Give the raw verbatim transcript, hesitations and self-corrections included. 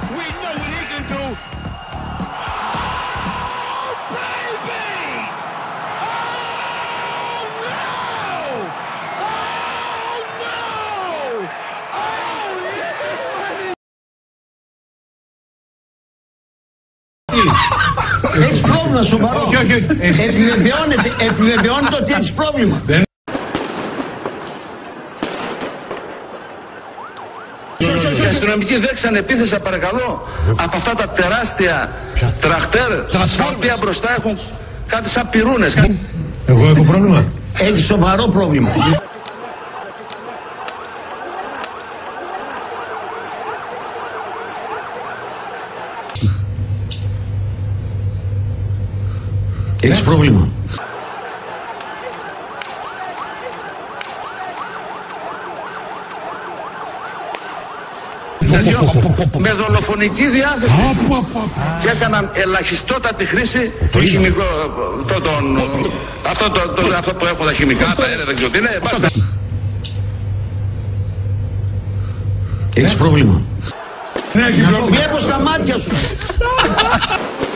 We know what he can do. Oh, baby! Oh, no! Oh, no! Oh, yes, man! Έχεις πρόβλημα σοβαρό. Όχι, όχι, όχι. Επιβεβαιώνεται, επιβεβαιώνεται ότι έχεις πρόβλημα. Οι αστυνομικοί δέξαν επίθεσα, παρακαλώ, από αυτά τα τεράστια τραχτέρ, τα οποία μπροστά έχουν κάτι σαν πυρούνες. Εγώ έχω πρόβλημα. Έχεις σοβαρό πρόβλημα. Έχεις πρόβλημα. Με δολοφονική διάθεση και έκαναν ελαχιστότατη χρήση του χημικού, το, τον, αυτό, το, το, αυτό που έχουν τα χημικά, τα αέρα, δεν ξέρω τι είναι. Έχεις πρόβλημα. Ναι, έχει Να το πρόβλημα. βλέπω στα μάτια σου.